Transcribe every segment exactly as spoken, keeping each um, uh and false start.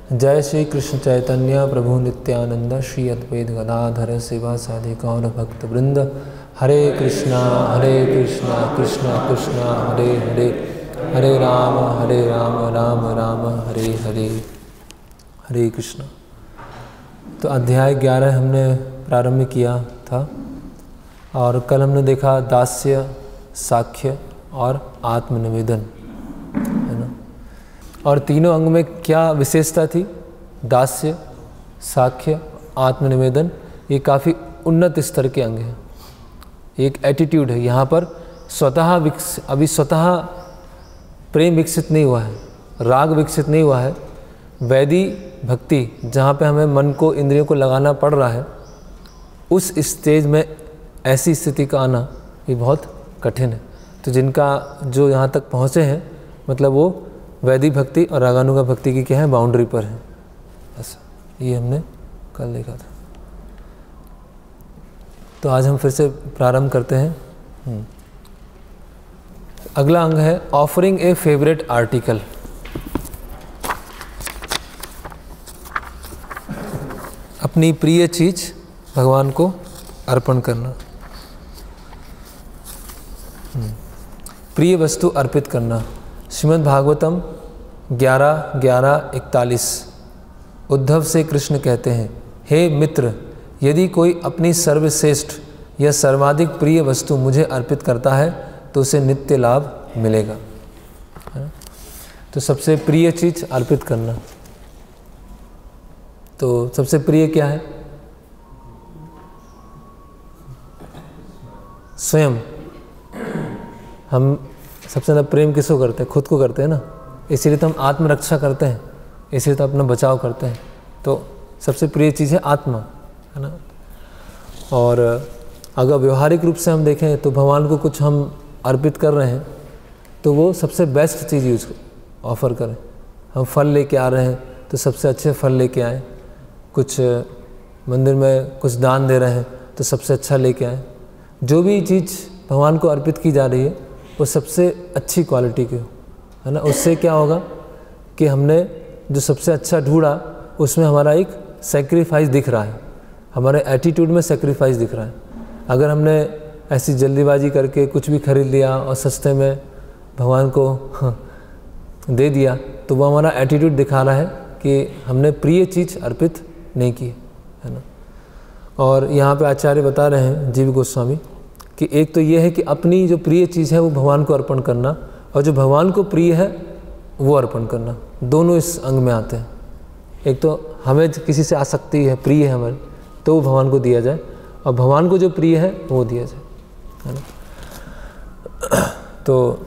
जय श्री कृष्ण चैतन्य प्रभु नित्यानंद श्री अद्वैत गदाधर शिवा साधि गौर भक्त वृंद। हरे कृष्णा हरे कृष्णा कृष्णा कृष्णा हरे हरे, हरे राम हरे राम राम राम हरे हरे। हरे कृष्णा। तो अध्याय ग्यारह हमने प्रारंभ किया था और कल हमने देखा दास्य, साख्य और आत्मनिवेदन, है ना। और तीनों अंग में क्या विशेषता थी? दास्य, साख्य, आत्मनिवेदन, ये काफ़ी उन्नत स्तर के अंग हैं। एक एटीट्यूड है यहाँ पर, स्वतः विकसित, अभी स्वतः प्रेम विकसित नहीं हुआ है, राग विकसित नहीं हुआ है। वैदी भक्ति जहाँ पे हमें मन को, इंद्रियों को लगाना पड़ रहा है, उस स्टेज में ऐसी स्थिति का आना ये बहुत कठिन है। तो जिनका जो यहाँ तक पहुँचे हैं, मतलब वो वैदिक भक्ति और रागानुगा भक्ति की क्या है, बाउंड्री पर है। ऐसा ये हमने कल देखा था। तो आज हम फिर से प्रारंभ करते हैं। अगला अंग है ऑफरिंग ए फेवरेट आर्टिकल। अपनी प्रिय चीज भगवान को अर्पण करना, प्रिय वस्तु अर्पित करना। श्रीमद् भागवतम ग्यारह ग्यारह इकतालीस। उद्धव से कृष्ण कहते हैं, हे मित्र, यदि कोई अपनी सर्वश्रेष्ठ या सर्वाधिक प्रिय वस्तु मुझे अर्पित करता है तो उसे नित्य लाभ मिलेगा। तो सबसे प्रिय चीज अर्पित करना। तो सबसे प्रिय क्या है? स्वयं। हम सबसे ज़्यादा प्रेम किसको करते हैं? खुद को करते हैं ना। इसीलिए तो हम आत्मरक्षा करते हैं, इसीलिए तो अपना बचाव करते हैं। तो सबसे प्रिय चीज़ है आत्मा, है ना। और अगर व्यवहारिक रूप से हम देखें तो भगवान को कुछ हम अर्पित कर रहे हैं तो वो सबसे बेस्ट चीज़ यूज ऑफ़र करें। हम फल लेके आ रहे हैं तो सबसे अच्छे फल लेके आएँ। कुछ मंदिर में कुछ दान दे रहे हैं तो सबसे अच्छा लेके आएँ। जो भी चीज़ भगवान को अर्पित की जा रही है वो सबसे अच्छी क्वालिटी की हो, है ना। उससे क्या होगा कि हमने जो सबसे अच्छा ढूंढा उसमें हमारा एक सेक्रीफाइस दिख रहा है, हमारे एटीट्यूड में सेक्रीफाइस दिख रहा है। अगर हमने ऐसी जल्दीबाजी करके कुछ भी खरीद लिया और सस्ते में भगवान को दे दिया तो वो हमारा एटीट्यूड दिखा रहा है कि हमने प्रिय चीज़ अर्पित नहीं की, है ना। और यहाँ पे आचार्य बता रहे हैं, जीव गोस्वामी, कि एक तो ये है कि अपनी जो प्रिय चीज़ है वो भगवान को अर्पण करना, और जो भगवान को प्रिय है वो अर्पण करना। दोनों इस अंग में आते हैं। एक तो हमें किसी से आसक्ति है, प्रिय है हमारे, तो वो भगवान को दिया जाए, और भगवान को जो प्रिय है वो दिया जाए, है ना। तो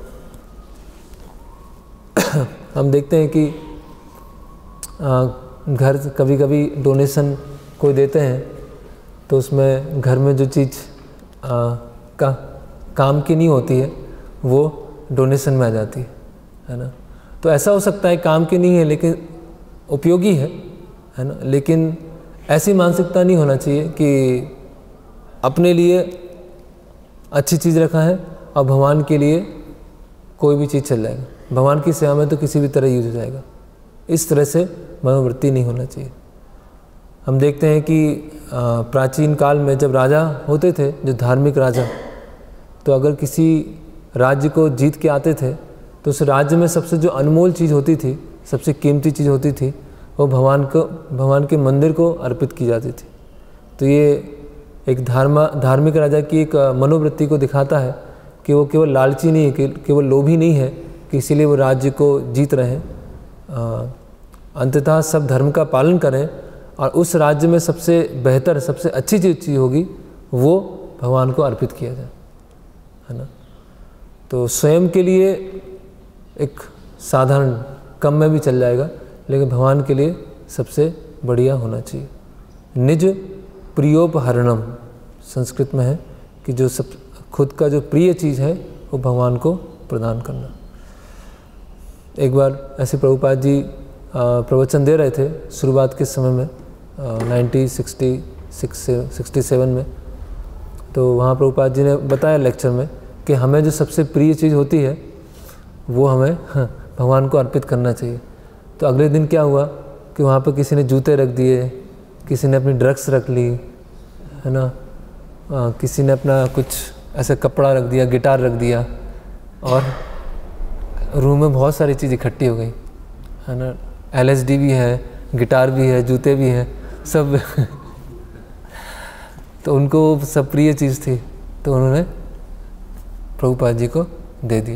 हम देखते हैं कि आ, घर कभी कभी डोनेशन कोई देते हैं तो उसमें घर में जो चीज़ का काम की नहीं होती है वो डोनेशन में आ जाती है, है ना। तो ऐसा हो सकता है काम की नहीं है लेकिन उपयोगी है, है ना। लेकिन ऐसी मानसिकता नहीं होना चाहिए कि अपने लिए अच्छी चीज़ रखा है और भगवान के लिए कोई भी चीज़ चल जाएगा, भगवान की सेवा में तो किसी भी तरह यूज हो जाएगा। इस तरह से मनोवृत्ति नहीं होना चाहिए। हम देखते हैं कि प्राचीन काल में जब राजा होते थे, जो धार्मिक राजा, तो अगर किसी राज्य को जीत के आते थे तो उस राज्य में सबसे जो अनमोल चीज़ होती थी, सबसे कीमती चीज़ होती थी, वो भगवान को, भगवान के मंदिर को अर्पित की जाती थी। तो ये एक धार्मा धार्मिक राजा की एक मनोवृत्ति को दिखाता है कि वो केवल लालची नहीं है, कि केवल लोभी नहीं है कि इसीलिए वो राज्य को जीत रहे हैं। अंततः सब धर्म का पालन करें और उस राज्य में सबसे बेहतर, सबसे अच्छी जो चीज़ होगी वो भगवान को अर्पित किया जाए, है ना। तो स्वयं के लिए एक साधारण कम में भी चल जाएगा, लेकिन भगवान के लिए सबसे बढ़िया होना चाहिए। निज प्रियोपहरणम संस्कृत में है कि जो सब खुद का जो प्रिय चीज़ है वो भगवान को प्रदान करना। एक बार ऐसे प्रभुपाद जी प्रवचन दे रहे थे शुरुआत के समय में, nineteen sixty six sixty seven में। तो वहाँ प्रभुपाद जी ने बताया लेक्चर में कि हमें जो सबसे प्रिय चीज़ होती है वो हमें भगवान को अर्पित करना चाहिए। तो अगले दिन क्या हुआ कि वहाँ पर किसी ने जूते रख दिए, किसी ने अपनी ड्रग्स रख ली, है ना, आ, किसी ने अपना कुछ ऐसा कपड़ा रख दिया, गिटार रख दिया, और रूम में बहुत सारी चीज़ इकट्ठी हो गई, है ना। एल एस डी भी है, गिटार भी है, जूते भी हैं, सब तो उनको सब प्रिय चीज़ थी, तो उन्होंने प्रभुपाद जी को दे दिया।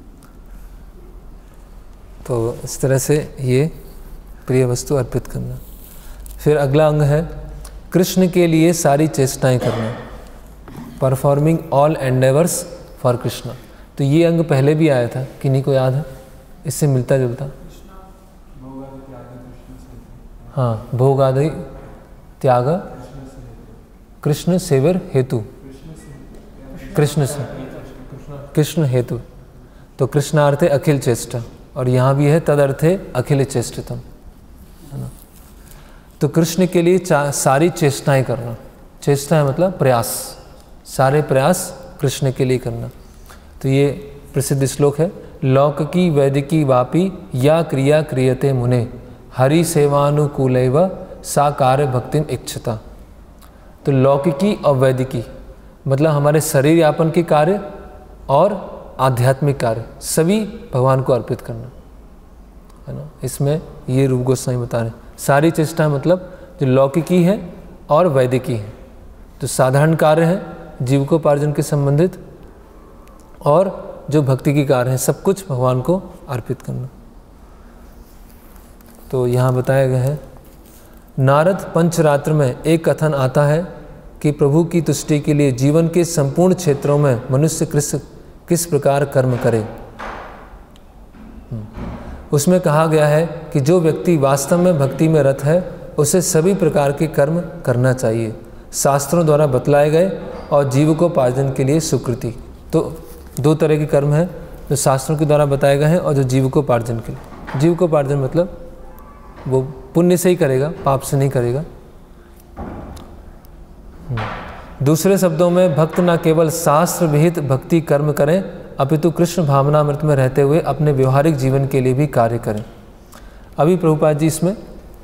तो इस तरह से ये प्रिय वस्तु अर्पित करना। फिर अगला अंग है कृष्ण के लिए सारी चेष्टाएं करना, performing all endeavours for Krishna. तो ये अंग पहले भी आया था, किन्हीं को याद है? इससे मिलता जुलता। हाँ, भोग आदि त्याग कृष्ण सेवर हेतु, कृष्ण से कृष्ण हेतु, तो कृष्णार्थे अखिल चेष्टा, और यहाँ भी है तदर्थे अखिल चेष्टितम, है ना। तो कृष्ण के लिए सारी चेष्टाएं करना, चेष्टा है मतलब प्रयास, सारे प्रयास कृष्ण के लिए करना। तो ये प्रसिद्ध श्लोक है, लौकिकी वैदिकी वापी या क्रिया क्रियते मुने हरि सेवानुकूलैव सा कार्य भक्तिम इच्छता। तो लौकिकी और वैदिकी मतलब हमारे शरीर यापन के कार्य और आध्यात्मिक कार्य सभी भगवान को अर्पित करना, है ना। इसमें ये रूप गोस्वामी बता रहे हैं, सारी चेष्टा मतलब जो लौकिकी है और वैदिकी है, जो साधारण कार्य है जीविकोपार्जन के संबंधित, और जो भक्ति की कार्य है, सब कुछ भगवान को अर्पित करना। तो यहाँ बताया गया है, नारद पंचरात्र में एक कथन आता है कि प्रभु की तुष्टि के लिए जीवन के संपूर्ण क्षेत्रों में मनुष्य किस किस प्रकार कर्म करे। उसमें कहा गया है कि जो व्यक्ति वास्तव में भक्ति में रत है उसे सभी प्रकार के कर्म करना चाहिए, शास्त्रों द्वारा बतलाए गए और जीविकोपार्जन के लिए स्वीकृति। तो दो तरह के कर्म हैं, जो शास्त्रों के द्वारा बताए गए हैं और जो जीविकोपार्जन के लिए। जीविकोपार्जन मतलब वो पुण्य से ही करेगा, पाप से नहीं करेगा। दूसरे शब्दों में भक्त न केवल शास्त्र विहित भक्ति कर्म करें अपितु कृष्ण भावनामृत में रहते हुए अपने व्यवहारिक जीवन के लिए भी कार्य करें। अभी प्रभुपाद जी इसमें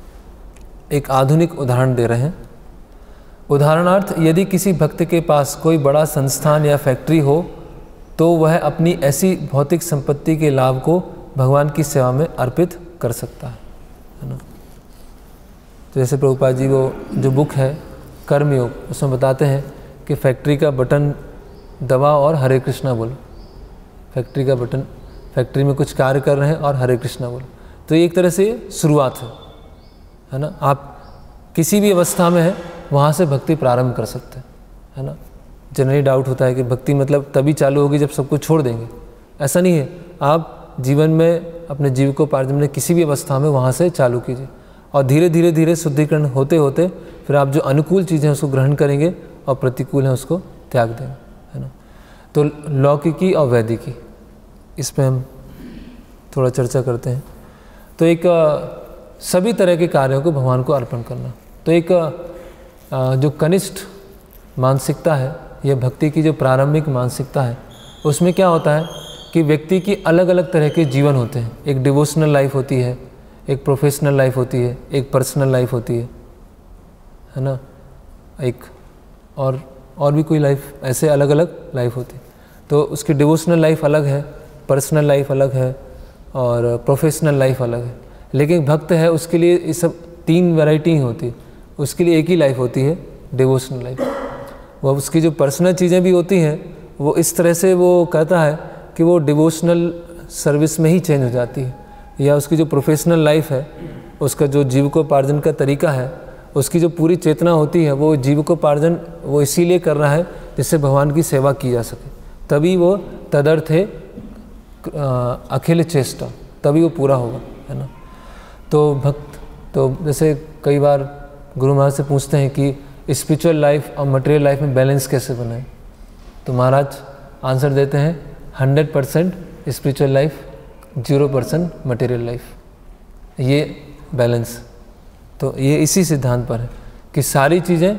एक आधुनिक उदाहरण दे रहे हैं। उदाहरणार्थ, यदि किसी भक्त के पास कोई बड़ा संस्थान या फैक्ट्री हो तो वह अपनी ऐसी भौतिक संपत्ति के लाभ को भगवान की सेवा में अर्पित कर सकता है, है ना। तो जैसे प्रभुपाद जी वो जो बुक है कर्मयोग, उसमें बताते हैं कि फैक्ट्री का बटन दबा और हरे कृष्णा बोलो। फैक्ट्री का बटन, फैक्ट्री में कुछ कार्य कर रहे हैं और हरे कृष्णा बोलो। तो ये एक तरह से शुरुआत है, है ना। आप किसी भी अवस्था में है वहाँ से भक्ति प्रारंभ कर सकते हैं, है ना। जनरली डाउट होता है कि भक्ति मतलब तभी चालू होगी जब सब कुछ छोड़ देंगे। ऐसा नहीं है, आप जीवन में अपने जीविकोपार्जन में किसी भी अवस्था में वहाँ से चालू कीजिए, और धीरे धीरे धीरे शुद्धिकरण होते होते फिर आप जो अनुकूल चीज़ें उसको ग्रहण करेंगे और प्रतिकूल हैं उसको त्याग देंगे, है ना। तो लौकिकी और वैदिकी, इस पर हम थोड़ा चर्चा करते हैं। तो एक सभी तरह के कार्यों को भगवान को अर्पण करना। तो एक जो कनिष्ठ मानसिकता है, यह भक्ति की जो प्रारंभिक मानसिकता है, उसमें क्या होता है कि व्यक्ति की अलग अलग तरह के जीवन होते हैं। एक डिवोशनल लाइफ होती है, एक प्रोफेशनल लाइफ होती है, एक पर्सनल लाइफ होती है, है ना। एक और और भी कोई लाइफ, ऐसे अलग अलग लाइफ होती है। तो उसकी डिवोशनल लाइफ अलग है, पर्सनल लाइफ अलग है और प्रोफेशनल लाइफ अलग है। लेकिन भक्त है उसके लिए ये सब तीन वैरायटी ही होती है। उसके लिए एक ही लाइफ होती है, डिवोशनल लाइफ। वो उसकी जो पर्सनल चीज़ें भी होती हैं वो इस तरह से वो कहता है कि वो डिवोशनल सर्विस में ही चेंज हो जाती है, या उसकी जो प्रोफेशनल लाइफ है, उसका जो जीविकोपार्जन का तरीका है, उसकी जो पूरी चेतना होती है वो जीविकोपार्जन वो इसीलिए कर रहा है जिससे भगवान की सेवा की जा सके, तभी वो तदर्थे अखिल चेष्टा, तभी वो पूरा होगा, है ना। तो भक्त, तो जैसे कई बार गुरु महाराज से पूछते हैं कि स्पिरिचुअल लाइफ और मटेरियल लाइफ में बैलेंस कैसे बनाएं, तो महाराज आंसर देते हैं hundred percent spiritual life, zero percent material life, ये बैलेंस। तो ये इसी सिद्धांत पर है कि सारी चीज़ें,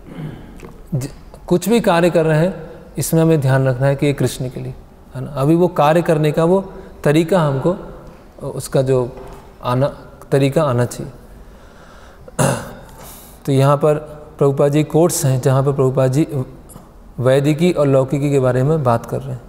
कुछ भी कार्य कर रहे हैं इसमें हमें ध्यान रखना है कि ये कृष्ण के लिए, है ना। अभी वो कार्य करने का वो तरीका हमको, उसका जो आना तरीका आना चाहिए। तो यहाँ पर प्रभुपाद जी कोट्स हैं जहाँ पर प्रभुपाद जी वैदिकी और लौकिकी के बारे में बात कर रहे हैं।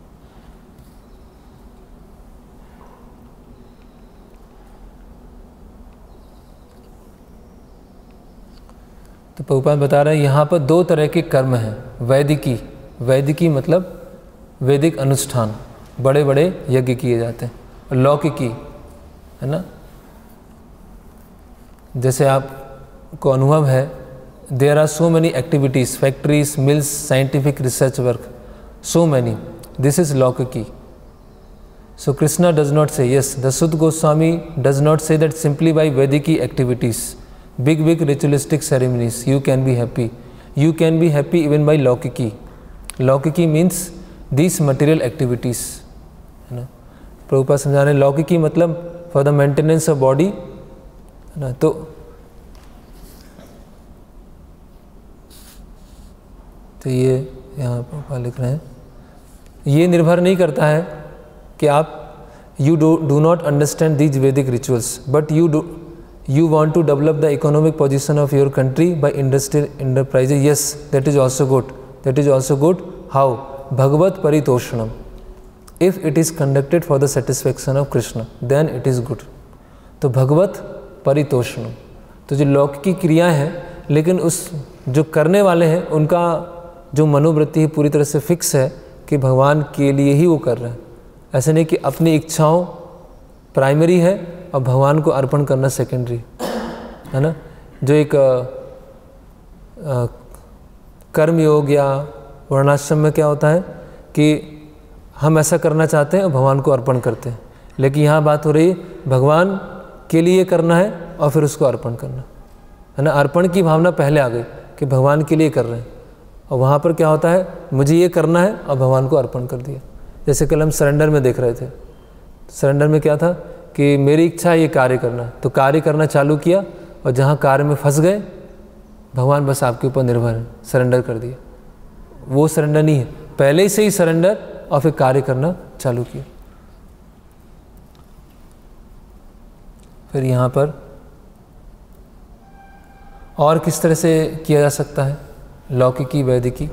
तो प्रभुपाद बता रहे हैं यहाँ पर दो तरह के कर्म हैं। वैदिकी, वैदिकी मतलब वैदिक अनुष्ठान, बड़े बड़े यज्ञ किए जाते हैं। और लौकिकी है ना, जैसे आपको अनुभव है, there are so many activities, factories, mills, scientific research work, so many, this is लौकिकी। So Krishna does not say, yes, the Suta Goswami does not say that simply by वैदिकी activities, big big ritualistic ceremonies you can be happy. You can be happy even by laukiki. Laukiki means these material activities, है ना। प्रभुपाद समझा रहे हैं लौकिकी मतलब for the maintenance of body, है ना। तो तो ये यहाँ प्रभुपाद लिख रहे हैं, ये निर्भर नहीं करता है कि आप you do do not understand these Vedic rituals, but you do you want to develop the economic position of your country by industrial enterprises. Yes, that is also good. That is also good. How? Bhagavat paritoshanam. If it is conducted for the satisfaction of Krishna, then it is good. तो भगवत परितोषणम, तो जो लौकिकी क्रिया है, लेकिन उस जो करने वाले हैं उनका जो मनोवृत्ति है पूरी तरह से फिक्स है कि भगवान के लिए ही वो कर रहे हैं। ऐसे नहीं कि अपनी इच्छाओं प्राइमरी है और भगवान को अर्पण करना सेकेंडरी, है ना। जो एक कर्म योग या वर्णाश्रम में क्या होता है कि हम ऐसा करना चाहते हैं और भगवान को अर्पण करते हैं, लेकिन यहाँ बात हो रही है भगवान के लिए करना है और फिर उसको अर्पण करना, है ना। अर्पण की भावना पहले आ गई कि भगवान के लिए कर रहे हैं, और वहाँ पर क्या होता है, मुझे ये करना है और भगवान को अर्पण कर दिया। जैसे कल हम सरेंडर में देख रहे थे, सरेंडर में क्या था कि मेरी इच्छा है ये कार्य करना, तो कार्य करना चालू किया और जहाँ कार्य में फंस गए, भगवान बस आपके ऊपर निर्भर है, सरेंडर कर दिया। वो सरेंडर नहीं है, पहले से ही सरेंडर और फिर कार्य करना चालू किया। फिर यहाँ पर और किस तरह से किया जा सकता है लौकिकी वैदिकी।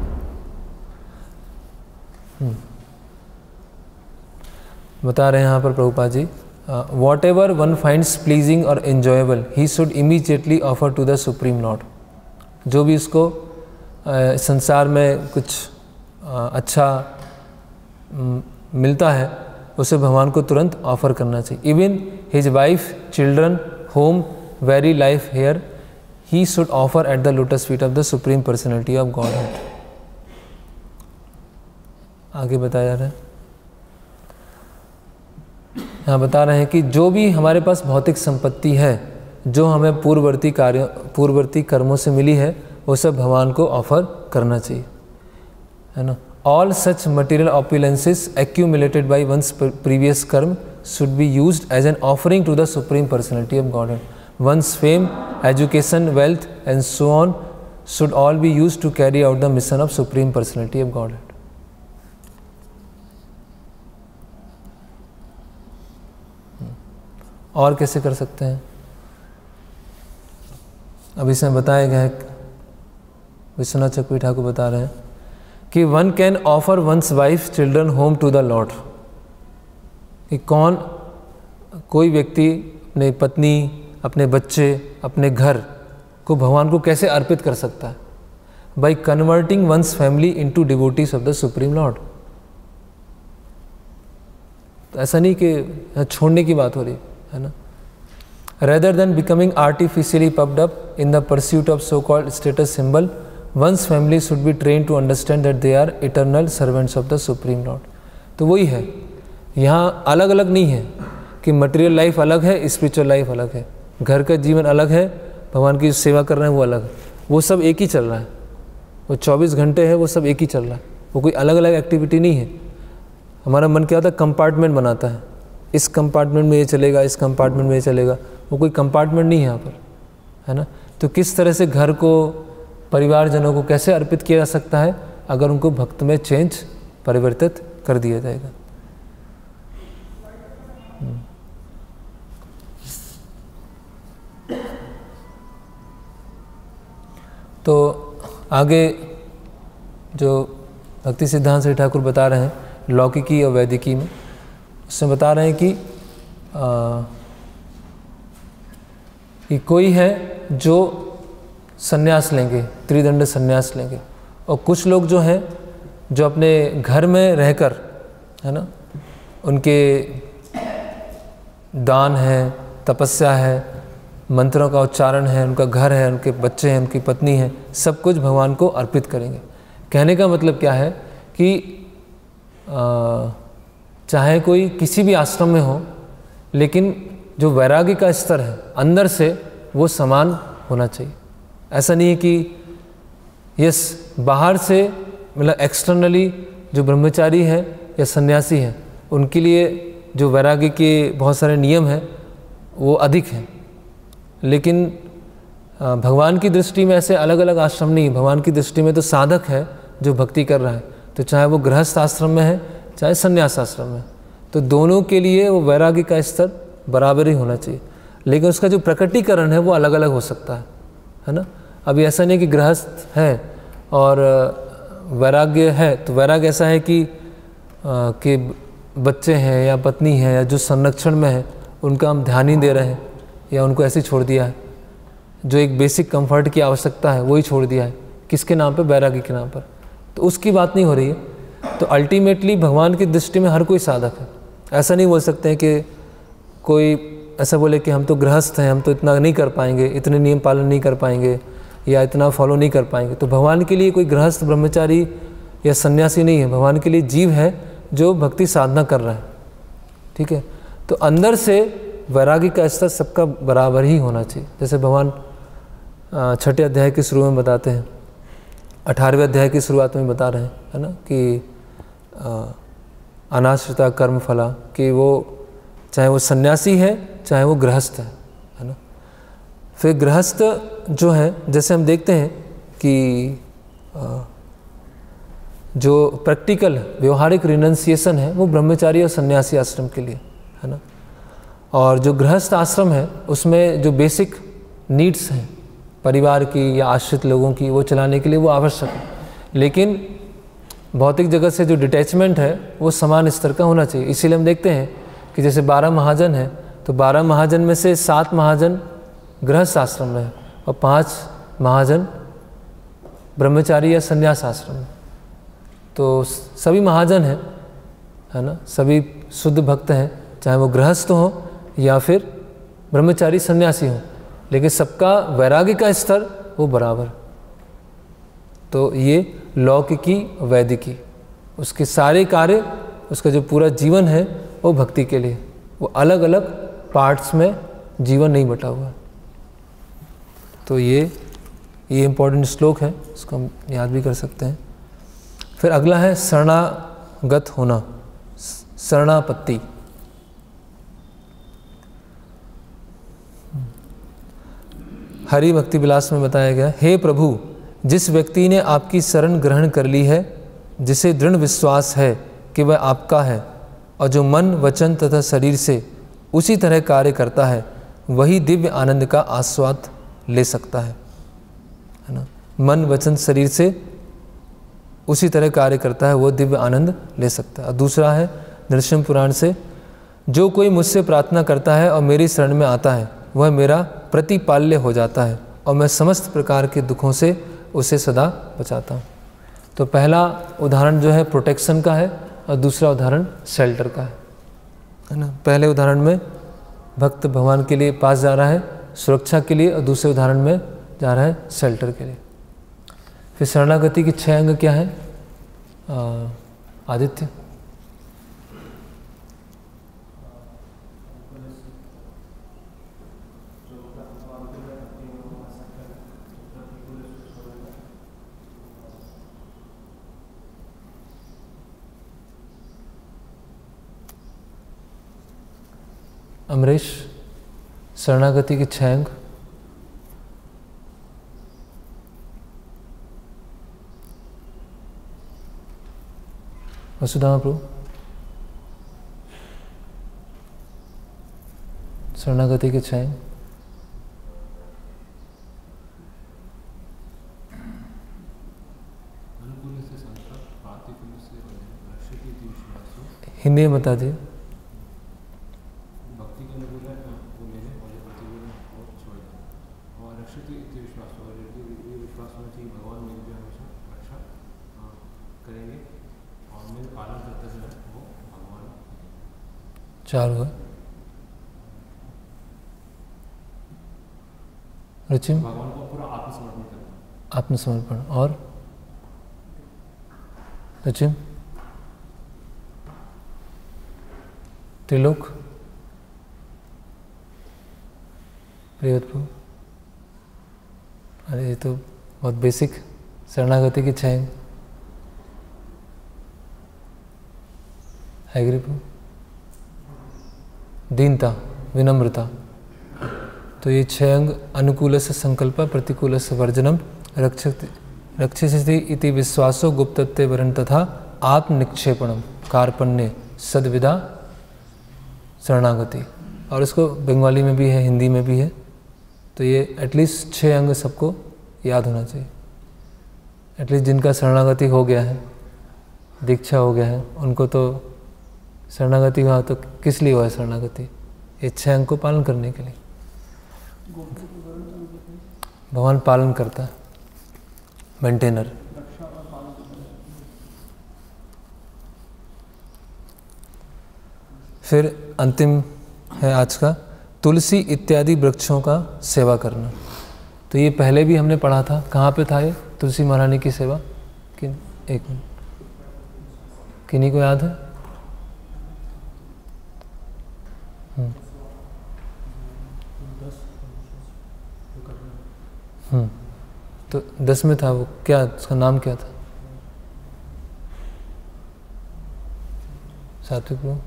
बता रहे हैं यहाँ पर Prabhupada ji, whatever one finds pleasing और enjoyable he should immediately offer to the supreme Lord. जो भी उसको uh, संसार में कुछ uh, अच्छा um, मिलता है उसे भगवान को तुरंत ऑफर करना चाहिए। Even his wife, children, home, very life here, he should offer at the lotus feet of the supreme personality of Godhead. आगे बताया जा रहा है, यहाँ बता रहे हैं कि जो भी हमारे पास भौतिक संपत्ति है, जो हमें पूर्ववर्ती कार्यों पूर्ववर्ती कर्मों से मिली है, वो सब भगवान को ऑफर करना चाहिए, है ना। All such material opulences accumulated by one's previous karma should be used as an offering to the supreme personality of God. One's fame, education, wealth and so on should all be used to carry out the mission of supreme personality of God. और कैसे कर सकते हैं, अब इसमें बताया गया है, विश्वनाथ चक्रवर्ती ठाकुर बता रहे हैं कि one can offer one's wife, children, home to the Lord. कि कौन, कोई व्यक्ति अपने पत्नी, अपने बच्चे, अपने घर को भगवान को कैसे अर्पित कर सकता है, by converting one's family into devotees of the supreme Lord. तो ऐसा नहीं कि छोड़ने की बात हो रही है ना। Rather than becoming artificially puffed up in the pursuit of so-called status symbol, one's family should be trained to understand that they are eternal servants of the Supreme Lord. तो वही है, यहाँ अलग अलग नहीं है कि मटेरियल लाइफ अलग है, स्पिरिचुअल लाइफ अलग है, घर का जीवन अलग है, भगवान की सेवा कर रहे हैं वो अलग है। वो सब एक ही चल रहा है, वो चौबीस घंटे है, वो सब एक ही चल रहा है, वो कोई अलग अलग एक्टिविटी नहीं है। हमारा मन क्या होता है, कंपार्टमेंट बनाता है, इस कंपार्टमेंट में ये चलेगा, इस कंपार्टमेंट में ये चलेगा, वो कोई कंपार्टमेंट नहीं है यहाँ पर, है ना। तो किस तरह से घर को, परिवारजनों को कैसे अर्पित किया जा सकता है, अगर उनको भक्त में चेंज, परिवर्तित कर दिया जाएगा। तो आगे जो भक्ति सिद्धांत श्री ठाकुर बता रहे हैं लौकिकी और वैदिकी में, उसमें बता रहे हैं कि आ, कि कोई है जो सन्यास लेंगे, त्रिदंड सन्यास लेंगे, और कुछ लोग जो हैं जो अपने घर में रहकर, है ना, उनके दान है, तपस्या है, मंत्रों का उच्चारण है, उनका घर है, उनके बच्चे हैं, उनकी पत्नी है, सब कुछ भगवान को अर्पित करेंगे। कहने का मतलब क्या है कि आ, चाहे कोई किसी भी आश्रम में हो, लेकिन जो वैराग्य का स्तर है अंदर से वो समान होना चाहिए। ऐसा नहीं है कि यस बाहर से मतलब एक्सटर्नली जो ब्रह्मचारी है या सन्यासी है उनके लिए जो वैराग्य के बहुत सारे नियम हैं वो अधिक हैं, लेकिन भगवान की दृष्टि में ऐसे अलग अलग आश्रम नहीं। भगवान की दृष्टि में तो साधक है जो भक्ति कर रहा है, तो चाहे वो गृहस्थ आश्रम में है चाहे संन्यास आश्रम में, तो दोनों के लिए वो वैराग्य का स्तर बराबर ही होना चाहिए, लेकिन उसका जो प्रकटीकरण है वो अलग अलग हो सकता है, है ना। अभी ऐसा नहीं कि गृहस्थ है और वैराग्य है, तो वैराग्य ऐसा है कि आ, कि बच्चे हैं या पत्नी है या जो संरक्षण में है उनका हम ध्यान ही दे रहे हैं या उनको ऐसे ही छोड़ दिया है, जो एक बेसिक कंफर्ट की आवश्यकता है वही छोड़ दिया है, किसके नाम पे? वैराग्य के नाम पर। तो उसकी बात नहीं हो रही है। तो अल्टीमेटली भगवान की दृष्टि में हर कोई साधक है। ऐसा नहीं बोल सकते हैं कि कोई ऐसा बोले कि हम तो गृहस्थ हैं, हम तो इतना नहीं कर पाएंगे, इतने नियम पालन नहीं कर पाएंगे या इतना फॉलो नहीं कर पाएंगे। तो भगवान के लिए कोई गृहस्थ ब्रह्मचारी या सन्यासी नहीं है, भगवान के लिए जीव है जो भक्ति साधना कर रहा है, ठीक है। तो अंदर से वैराग्य का स्तर सबका बराबर ही होना चाहिए। जैसे भगवान छठे अध्याय के शुरू में बताते हैं, अठारहवें अध्याय की शुरुआत में बता रहे हैं, है ना, कि अनाश्रिता कर्म फला, कि वो चाहे वो सन्यासी है चाहे वो गृहस्थ है, है ना। फिर गृहस्थ जो है, जैसे हम देखते हैं कि आ, जो प्रैक्टिकल व्यवहारिक रिनंसिएशन है वो ब्रह्मचारी और सन्यासी आश्रम के लिए, है ना। और जो गृहस्थ आश्रम है उसमें जो बेसिक नीड्स हैं परिवार की या आश्रित लोगों की, वो चलाने के लिए वो आवश्यक है, लेकिन भौतिक जगत से जो डिटैचमेंट है वो समान स्तर का होना चाहिए। इसीलिए हम देखते हैं कि जैसे बारह महाजन हैं तो बारह महाजन में से सात महाजन गृहस्थ आश्रम में है और पांच महाजन ब्रह्मचारी या संन्यास आश्रम में। तो सभी महाजन हैं, है ना, सभी शुद्ध भक्त हैं, चाहे वो गृहस्थ हो या फिर ब्रह्मचारी सन्यासी हो, लेकिन सबका वैराग्य का स्तर वो बराबर। तो ये लौकिकी वैदिकी, उसके सारे कार्य, उसका जो पूरा जीवन है वो भक्ति के लिए, वो अलग अलग पार्ट्स में जीवन नहीं बटा हुआ। तो ये ये इम्पोर्टेंट श्लोक है, इसको हम याद भी कर सकते हैं। फिर अगला है शरणागत होना, शरणापत्ति। हरि भक्ति विलास में बताया गया, हे प्रभु, जिस व्यक्ति ने आपकी शरण ग्रहण कर ली है, जिसे दृढ़ विश्वास है कि वह आपका है और जो मन वचन तथा शरीर से उसी तरह कार्य करता है, वही दिव्य आनंद का आस्वाद ले सकता है, है ना। मन वचन शरीर से उसी तरह कार्य करता है, वो दिव्य आनंद ले सकता है। और दूसरा है नृसिंह पुराण से, जो कोई मुझसे प्रार्थना करता है और मेरी शरण में आता है वह मेरा प्रतिपाल्य हो जाता है और मैं समस्त प्रकार के दुखों से उसे सदा बचाता हूँ। तो पहला उदाहरण जो है प्रोटेक्शन का है और दूसरा उदाहरण शेल्टर का है, है ना। पहले उदाहरण में भक्त भगवान के लिए पास जा रहा है सुरक्षा के लिए और दूसरे उदाहरण में जा रहा है शेल्टर के लिए। फिर शरणागति की छह अंग क्या है? आदित्य। अमरीश, शरणागति के छह अंग। वसुधा प्रभु, शरणागति के छह अंग। हिंदी में बता दिए। भक्ति के अनुकूल है वो ले लें और जो प्रतिकूल है वो छोड़ दें। और रक्षित इति विश्वास, और ये विश्वास होना चाहिए भगवान मेरी जो हमेशा रक्षा करेंगे और मेरे पालन करता जो है वो भगवान। चार हुआ। रुचि भगवान को पूरा आत्मसमर्पण करना। आत्मसमर्पण। और रुचि त्रिलोक प्रियवत। अरे ये तो बहुत बेसिक शरणागति की छह है। ग्रीप दीनता विनम्रता। तो ये छह अंग अनुकूल से संकल्प, प्रतिकूल से वर्जनम, रक्षति रक्षिषति इति विश्वासो गुप्तत्वे वरण तथा आत्मनिक्षेपणम कार्पण्य सद्विदा शरणागति। और इसको बंगाली में भी है, हिंदी में भी है। तो ये एटलीस्ट छः अंग सबको याद होना चाहिए। एटलीस्ट जिनका शरणागति हो गया है, दीक्षा हो गया है, उनको तो शरणागति हुआ तो किस लिए हुआ है शरणागति? ये छः अंग को पालन करने के लिए। भगवान पालन करता है, मेंटेनर। फिर अंतिम है आज का, तुलसी इत्यादि वृक्षों का सेवा करना। तो ये पहले भी हमने पढ़ा था। कहाँ पे था ये तुलसी महारानी की सेवा? किन एक मिनट, किन्हीं को याद है? हम्म हम्म तो दस में था वो, क्या उसका नाम क्या था? सात्विक वो,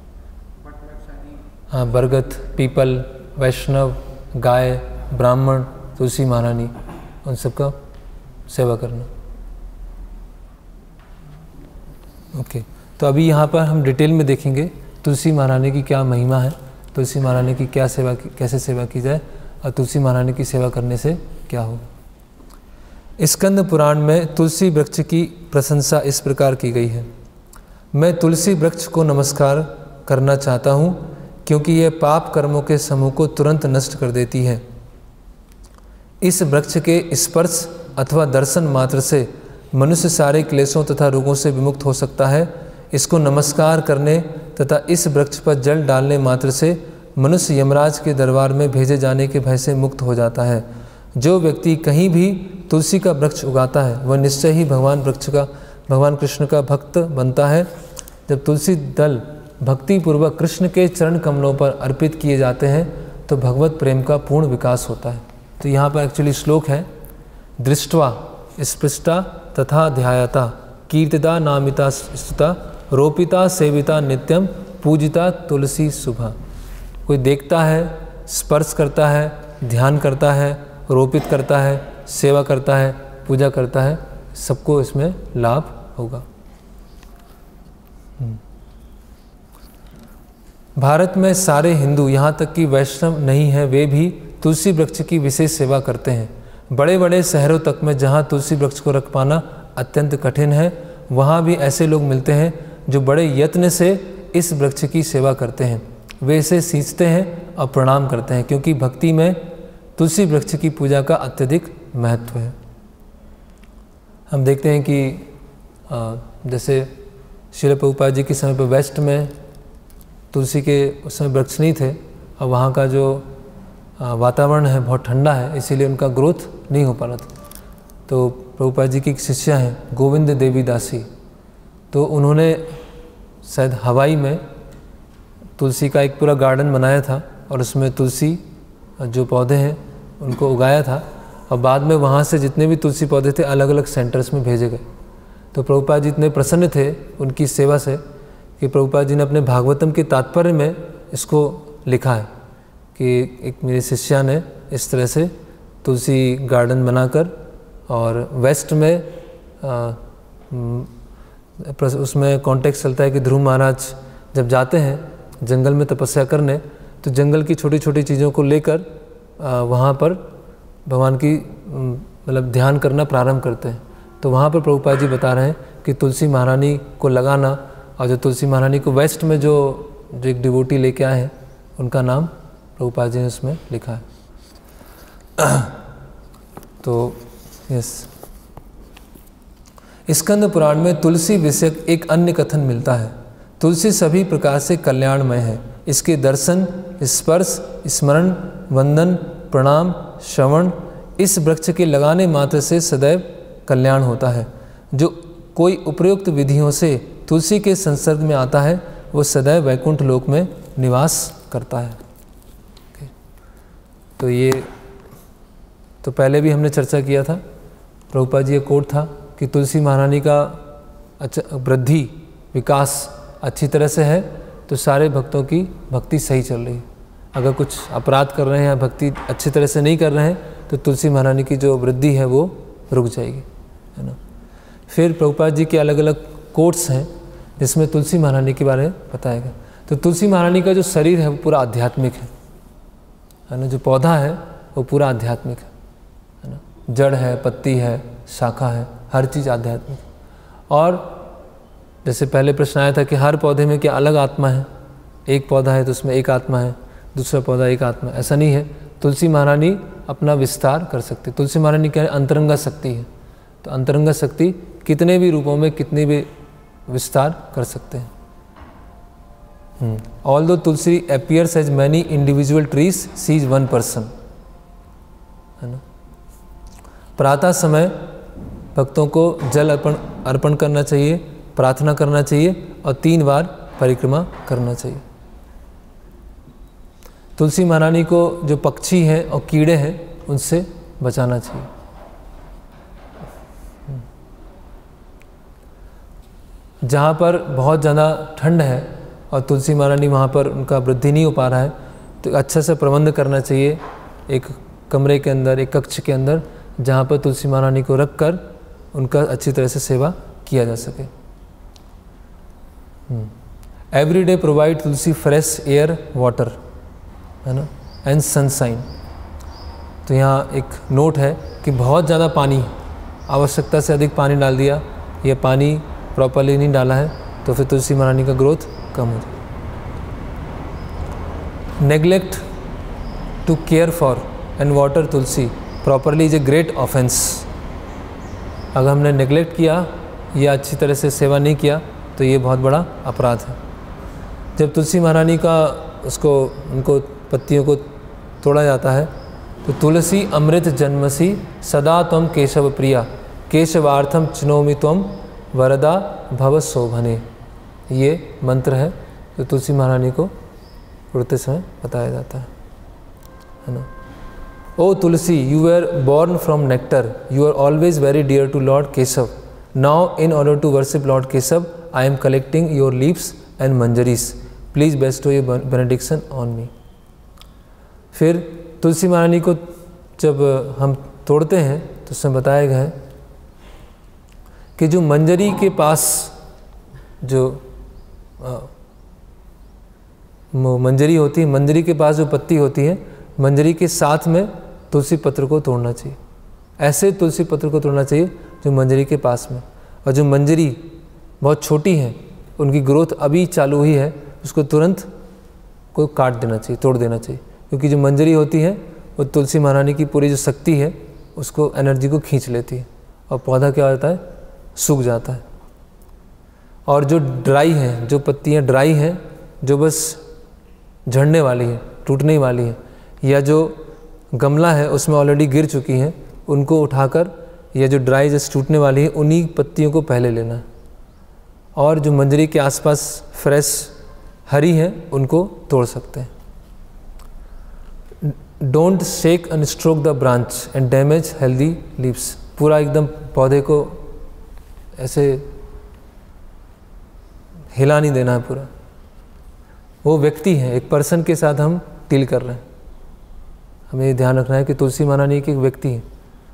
हाँ, बरगद, पीपल, वैष्णव, गाय, ब्राह्मण, तुलसी महारानी, उन सबका सेवा करना। ओके, तो अभी यहाँ पर हम डिटेल में देखेंगे तुलसी महारानी की क्या महिमा है, तुलसी महारानी की क्या सेवा की, कैसे सेवा की जाए और तुलसी महारानी की सेवा करने से क्या हो। स्कंद पुराण में तुलसी वृक्ष की प्रशंसा इस प्रकार की गई है। मैं तुलसी वृक्ष को नमस्कार करना चाहता हूँ क्योंकि यह पाप कर्मों के समूह को तुरंत नष्ट कर देती है। इस वृक्ष के स्पर्श अथवा दर्शन मात्र से मनुष्य सारे क्लेशों तथा रोगों से विमुक्त हो सकता है। इसको नमस्कार करने तथा इस वृक्ष पर जल डालने मात्र से मनुष्य यमराज के दरबार में भेजे जाने के भय से मुक्त हो जाता है। जो व्यक्ति कहीं भी तुलसी का वृक्ष उगाता है वह निश्चय ही भगवान वृक्ष का भगवान कृष्ण का भक्त बनता है। जब तुलसी दल भक्तिपूर्वक कृष्ण के चरण कमलों पर अर्पित किए जाते हैं तो भगवत प्रेम का पूर्ण विकास होता है। तो यहाँ पर एक्चुअली श्लोक है, दृष्ट्वा स्पृष्टा तथा ध्यायता कीर्तिदा नामिता स्तुता रोपिता सेविता नित्यम पूजिता तुलसी शुभा। कोई देखता है, स्पर्श करता है, ध्यान करता है, रोपित करता है, सेवा करता है, पूजा करता है, सबको इसमें लाभ होगा। भारत में सारे हिंदू, यहाँ तक कि वैष्णव नहीं है, वे भी तुलसी वृक्ष की विशेष सेवा करते हैं। बड़े बड़े शहरों तक में जहाँ तुलसी वृक्ष को रख पाना अत्यंत कठिन है, वहाँ भी ऐसे लोग मिलते हैं जो बड़े यत्न से इस वृक्ष की सेवा करते हैं। वे इसे सींचते हैं और प्रणाम करते हैं क्योंकि भक्ति में तुलसी वृक्ष की पूजा का अत्यधिक महत्व है। हम देखते हैं कि जैसे श्रील प्रभुपाद जी के समय पर वेस्ट में तुलसी के उस समय वृक्ष नहीं थे और वहाँ का जो वातावरण है बहुत ठंडा है, इसीलिए उनका ग्रोथ नहीं हो पा रहा था। तो प्रभुपाद जी की एक शिष्या हैं गोविंद देवी दासी, तो उन्होंने शायद हवाई में तुलसी का एक पूरा गार्डन बनाया था और उसमें तुलसी जो पौधे हैं उनको उगाया था और बाद में वहाँ से जितने भी तुलसी पौधे थे अलग अलग सेंटर्स में भेजे गए। तो प्रभुपाद जी इतने प्रसन्न थे उनकी सेवा से कि प्रभुपाद जी ने अपने भागवतम के तात्पर्य में इसको लिखा है कि एक मेरे शिष्या ने इस तरह से तुलसी गार्डन बनाकर, और वेस्ट में आ, उसमें कॉन्टेक्स्ट चलता है कि ध्रुव महाराज जब जाते हैं जंगल में तपस्या करने तो जंगल की छोटी छोटी चीज़ों को लेकर वहाँ पर भगवान की मतलब ध्यान करना प्रारंभ करते हैं। तो वहाँ पर प्रभुपाद जी बता रहे हैं कि तुलसी महारानी को लगाना और जो तुलसी महारानी को वेस्ट में जो जो एक डिवोटी लेके आए हैं उनका नाम प्रभुपाद जी ने उसमें लिखा है। तो यस, स्कंद पुराण में तुलसी विषयक एक अन्य कथन मिलता है। तुलसी सभी प्रकार से कल्याणमय है। इसके दर्शन, स्पर्श, स्मरण, वंदन, प्रणाम, श्रवण, इस वृक्ष के लगाने मात्र से सदैव कल्याण होता है। जो कोई उपयुक्त विधियों से तुलसी के संसर्ग में आता है वो सदैव वैकुंठ लोक में निवास करता है। तो ये तो पहले भी हमने चर्चा किया था, प्रभुपाद जी का कोट था कि तुलसी महारानी का अच्छा वृद्धि विकास अच्छी तरह से है तो सारे भक्तों की भक्ति सही चल रही है। अगर कुछ अपराध कर रहे हैं या भक्ति अच्छी तरह से नहीं कर रहे हैं तो तुलसी महारानी की जो वृद्धि है वो रुक जाएगी, है ना। फिर प्रभुपाद जी के अलग अलग कोट्स हैं जिसमें तुलसी महारानी के बारे में बताया गया। तो तुलसी महारानी का जो शरीर है वो पूरा आध्यात्मिक है, है ना। जो पौधा है वो पूरा आध्यात्मिक है, है ना। जड़ है, पत्ती है, शाखा है, हर चीज़ आध्यात्मिक। और जैसे पहले प्रश्न आया था कि हर पौधे में क्या अलग आत्मा है, एक पौधा है तो उसमें एक आत्मा है, दूसरा पौधा एक आत्मा, ऐसा नहीं है। तुलसी महारानी अपना विस्तार कर सकती है। तुलसी महारानी क्या है, अंतरंगा शक्ति है। तो अंतरंगा शक्ति कितने भी रूपों में कितने भी विस्तार कर सकते हैं। Although tulsi appears as many individual trees, she is one person, है ना। प्रातः समय भक्तों को जल अर्पण अर्पण करना चाहिए, प्रार्थना करना चाहिए और तीन बार परिक्रमा करना चाहिए। तुलसी महारानी को जो पक्षी हैं और कीड़े हैं उनसे बचाना चाहिए। जहाँ पर बहुत ज़्यादा ठंड है और तुलसी महारानी वहाँ पर उनका वृद्धि नहीं हो पा रहा है तो अच्छे से प्रबंध करना चाहिए एक कमरे के अंदर, एक कक्ष के अंदर, जहाँ पर तुलसी महारानी को रख कर उनका अच्छी तरह से सेवा किया जा सके। Every day provide tulsi fresh air, water, है ना, एंड सनशाइन। तो यहाँ एक नोट है कि बहुत ज़्यादा पानी, आवश्यकता से अधिक पानी डाल दिया या पानी प्रॉपरली नहीं डाला है तो फिर तुलसी महारानी का ग्रोथ कम हो जाए। Neglect to care for and water tulsi properly is a great offence. अगर हमने नेग्लेक्ट किया या अच्छी तरह से सेवा नहीं किया तो ये बहुत बड़ा अपराध है। जब तुलसी महारानी का उसको उनको पत्तियों को तोड़ा जाता है तो तुलसी अमृत जन्मसी सदा त्वम केशव प्रिया, केशवार्थम चिनोमि त्वम वरदा भव शोभने। ये मंत्र है जो तुलसी महारानी को उड़ते समय बताया जाता है, है ना। O tulsi, you are born from nectar, you are always very dear to Lord Keshav. Now in order to worship Lord Keshav, I am collecting your leaves and manjaris. Please bestow your benediction on me. फिर तुलसी महारानी को जब हम तोड़ते हैं तो उसमें बताया गया है कि जो मंजरी के पास जो आ, मंजरी होती है, मंजरी के पास जो पत्ती होती है, मंजरी के साथ में तुलसी पत्र को तोड़ना चाहिए। ऐसे तुलसी पत्र को तोड़ना चाहिए जो मंजरी के पास में, और जो मंजरी बहुत छोटी है, उनकी ग्रोथ अभी चालू हुई है, उसको तुरंत को काट देना चाहिए, तोड़ देना चाहिए। क्योंकि जो मंजरी होती है वो तुलसी महारानी की पूरी जो शक्ति है उसको, एनर्जी को खींच लेती है और पौधा क्या होता है, सूख जाता है। और जो ड्राई है, जो पत्तियाँ ड्राई हैं, जो बस झड़ने वाली है, टूटने वाली है, या जो गमला है उसमें ऑलरेडी गिर चुकी हैं, उनको उठाकर, या जो ड्राई जैसे टूटने वाली है, उन्हीं पत्तियों को पहले लेना है। और जो मंजरी के आसपास फ्रेश हरी है उनको तोड़ सकते हैं। Don't shake and stroke the branch and damage healthy leaves. पूरा एकदम पौधे को ऐसे हिला नहीं देना है पूरा। वो व्यक्ति है, एक पर्सन के साथ हम डील कर रहे हैं। हमें ये ध्यान रखना है कि तुलसी महारानी एक व्यक्ति है।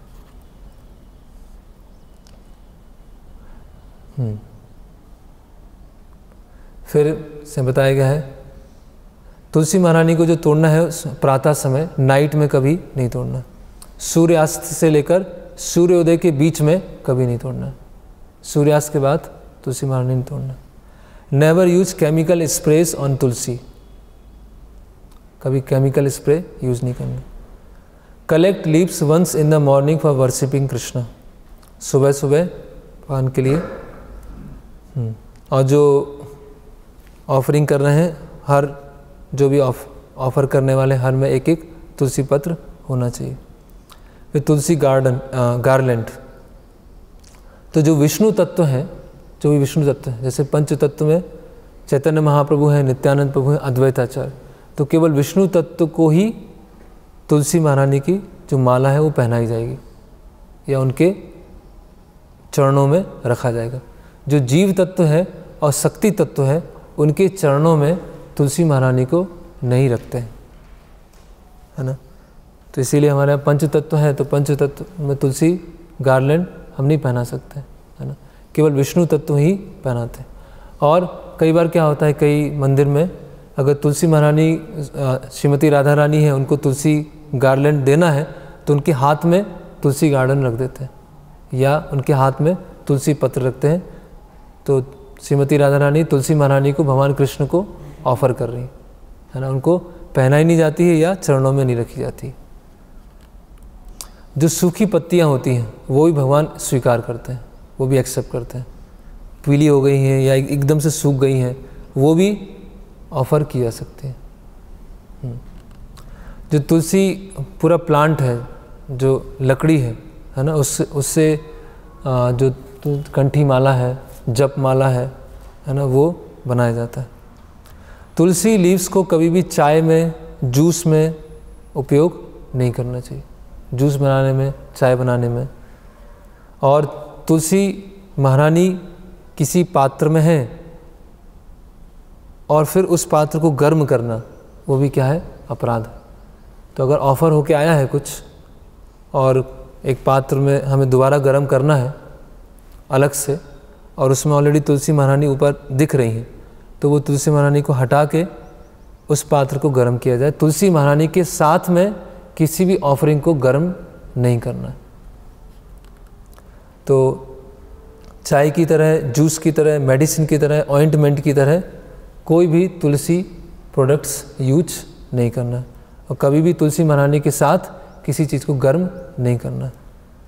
हम्म फिर से बताया गया है तुलसी महारानी को जो तोड़ना है प्रातः समय, नाइट में कभी नहीं तोड़ना। सूर्यास्त से लेकर सूर्योदय के बीच में कभी नहीं तोड़ना। सूर्यास्त के बाद तुलसी महारानी नहीं तोड़ना। Never use chemical sprays on tulsi, कभी केमिकल स्प्रे यूज नहीं करना। Collect leaves once in the morning for worshipping Krishna, सुबह सुबह भगवान के लिए। और जो ऑफरिंग कर रहे हैं, हर जो भी ऑफ ऑफर करने वाले हर में एक एक तुलसी पत्र होना चाहिए। फिर तुलसी गार्डन गार्लैंड, तो जो विष्णु तत्व हैं, जो भी विष्णु तत्व हैं, जैसे पंच तत्व में चैतन्य महाप्रभु हैं, नित्यानंद प्रभु हैं, अद्वैताचार्य, तो केवल विष्णु तत्व को ही तुलसी महारानी की जो माला है वो पहनाई जाएगी या उनके चरणों में रखा जाएगा। जो जीव तत्व है और शक्ति तत्व है उनके चरणों में तुलसी महारानी को नहीं रखते हैं, है ना। तो इसीलिए हमारे यहाँ पंच तत्व है, तो पंच तत्व में तुलसी गार्लैंड हम नहीं पहना सकते, है ना, केवल विष्णु तत्व ही पहनाते हैं। और कई बार क्या होता है, कई मंदिर में अगर तुलसी महारानी श्रीमती राधा रानी है, उनको तुलसी गार्लैंड देना है तो उनके हाथ में तुलसी गार्डन रख देते हैं या उनके हाथ में तुलसी पत्र रखते हैं। तो श्रीमती राधा रानी तुलसी महारानी को भगवान कृष्ण को ऑफर कर रही है ना, उनको पहनाई नहीं जाती है या चरणों में नहीं रखी जाती। जो सूखी पत्तियां होती हैं वो भी भगवान स्वीकार करते हैं, वो भी एक्सेप्ट करते हैं। पीली हो गई हैं या एकदम से सूख गई हैं, वो भी ऑफर की जा सकती है। जो तुलसी पूरा प्लांट है, जो लकड़ी है है ना, उससे उससे जो कंठी माला है, जप माला है है ना, वो बनाया जाता है। तुलसी लीव्स को कभी भी चाय में, जूस में उपयोग नहीं करना चाहिए, जूस बनाने में, चाय बनाने में। और तुलसी महारानी किसी पात्र में है और फिर उस पात्र को गर्म करना, वो भी क्या है, अपराध है। तो अगर ऑफ़र होके आया है कुछ और एक पात्र में हमें दोबारा गर्म करना है अलग से, और उसमें ऑलरेडी तुलसी महारानी ऊपर दिख रही हैं, तो वो तुलसी महारानी को हटा के उस पात्र को गर्म किया जाए। तुलसी महारानी के साथ में किसी भी ऑफरिंग को गर्म नहीं करना है। तो चाय की तरह, जूस की तरह, मेडिसिन की तरह, ऑइंटमेंट की तरह कोई भी तुलसी प्रोडक्ट्स यूज नहीं करना है और कभी भी तुलसी महारानी के साथ किसी चीज़ को गर्म नहीं करना है।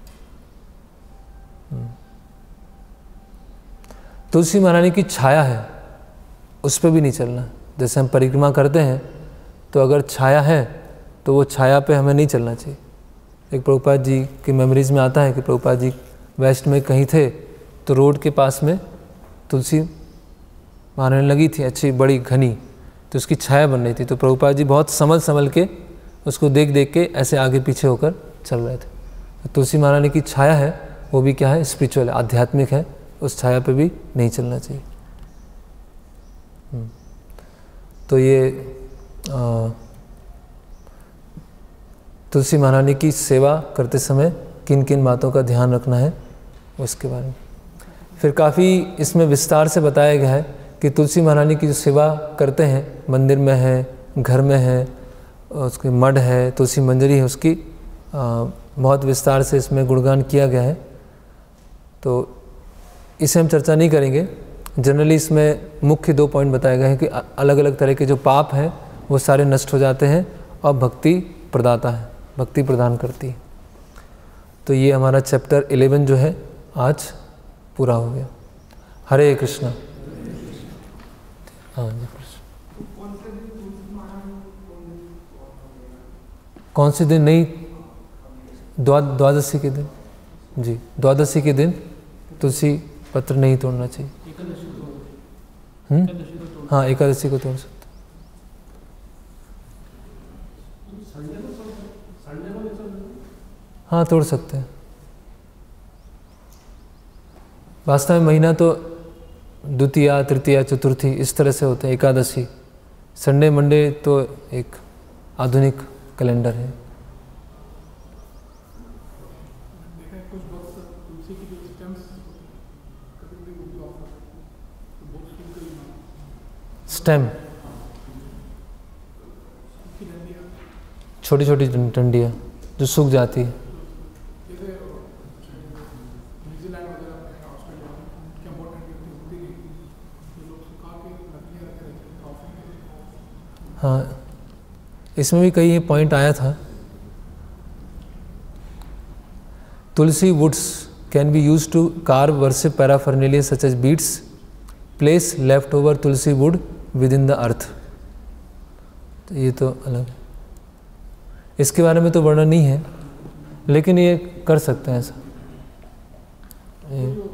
तुलसी महारानी की छाया है, उस पर भी नहीं चलना। जैसे हम परिक्रमा करते हैं तो अगर छाया है तो वो छाया पे हमें नहीं चलना चाहिए। एक प्रभुपाद जी की मेमोरीज़ में आता है कि प्रभुपाद जी वेस्ट में कहीं थे तो रोड के पास में तुलसी महारानी लगी थी, अच्छी बड़ी घनी, तो उसकी छाया बन रही थी। तो प्रभुपाद जी बहुत संभल संभल के उसको देख देख के ऐसे आगे पीछे होकर चल रहे थे। तो तुलसी महारानी की छाया है, वो भी क्या है, स्पिरिचुअल है, आध्यात्मिक है, उस छाया पे भी नहीं चलना चाहिए। तो ये आ, तुलसी महारानी की सेवा करते समय किन किन बातों का ध्यान रखना है उसके बारे में फिर काफ़ी इसमें विस्तार से बताया गया है कि तुलसी महारानी की जो सेवा करते हैं, मंदिर में है, घर में है, उसके मठ है, तुलसी मंजरी है, उसकी आ, बहुत विस्तार से इसमें गुणगान किया गया है। तो इसे हम चर्चा नहीं करेंगे। जनरली इसमें मुख्य दो पॉइंट बताए गए हैं कि अलग अलग तरह के जो पाप हैं वो सारे नष्ट हो जाते हैं और भक्ति प्रदाता है, भक्ति प्रदान करती है। तो ये हमारा चैप्टर इलेवन जो है आज पूरा हो गया। हरे कृष्णा। हाँ जी, कौन से दिन? नहीं, द्वा द्वादशी के दिन जी, द्वादशी के दिन तुलसी पत्र नहीं तोड़ना चाहिए। हम्म हाँ, एकादशी को तोड़ सकते। हाँ, तोड़ सकते हैं। वास्तव में महीना तो द्वितीया, तृतीया, चतुर्थी इस तरह से होते हैं। एकादशी, संडे मंडे तो एक आधुनिक कैलेंडर है। स्टेम, छोटी छोटी डंडियाँ जो सूख जाती है। हाँ, इसमें भी कई पॉइंट आया था। Tulsi woods can be use to carve worship paraphernalia such as beads, place left over tulsi wood within the earth. तो ये तो अलग, इसके बारे में तो वर्णन नहीं है, लेकिन ये कर सकते हैं ऐसा। ये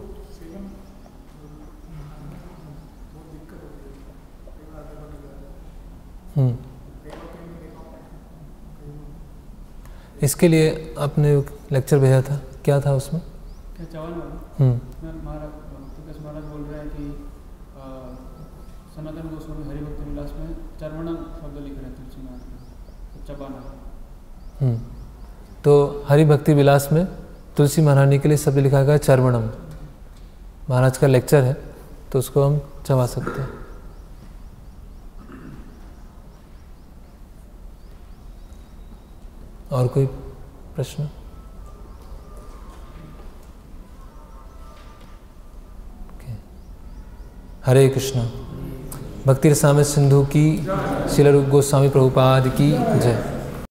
हम्म इसके लिए आपने लेक्चर भेजा था, क्या था उसमें? क्या चौवन वाला? हम्म महाराज तुलसी महाराज बोल रहे हैं कि आ, सनातन गोस्वामी हरि भक्ति विलास में चर्वणम शब्द लिख रहे हैं तुलसी महाराज, चबाना। हम्म तो हरि भक्ति विलास में तुलसी महारानी के लिए शब्द लिखा गया चर्वणम। महाराज का लेक्चर है, तो उसको हम चबा सकते हैं। और कोई प्रश्न? हरे कृष्णा। भक्ति रसामृत सिंधु की, श्रील रूप गोस्वामी प्रभुपाद की जय।